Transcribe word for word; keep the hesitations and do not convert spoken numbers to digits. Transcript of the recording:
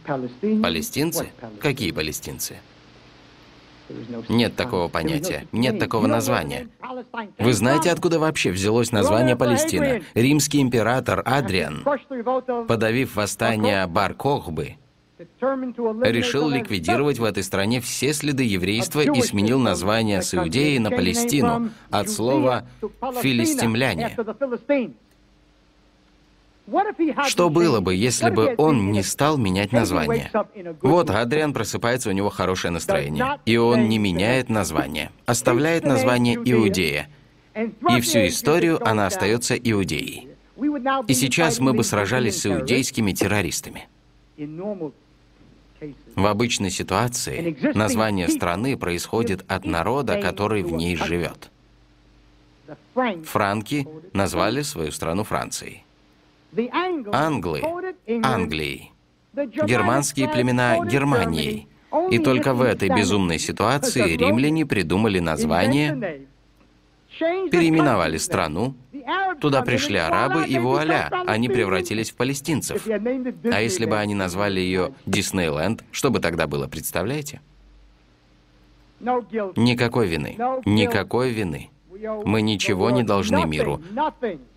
Палестинцы? Какие палестинцы? Нет такого понятия, нет такого названия. Вы знаете, откуда вообще взялось название Палестина? Римский император Адриан, подавив восстание Бар-Кохбы, решил ликвидировать в этой стране все следы еврейства и сменил название с Иудеи на Палестину от слова «филистимляне». Что было бы, если бы он не стал менять название? Вот Адриан просыпается, у него хорошее настроение, и он не меняет название, оставляет название Иудея, и всю историю она остается Иудеей. И сейчас мы бы сражались с иудейскими террористами. В обычной ситуации название страны происходит от народа, который в ней живет. Франки назвали свою страну Францией. Англы — Англией. Германские племена — Германией. И только в этой безумной ситуации римляне придумали название, переименовали страну, туда пришли арабы, и вуаля, они превратились в палестинцев. А если бы они назвали ее Диснейленд, что бы тогда было, представляете? Никакой вины. Никакой вины. Мы ничего не должны миру.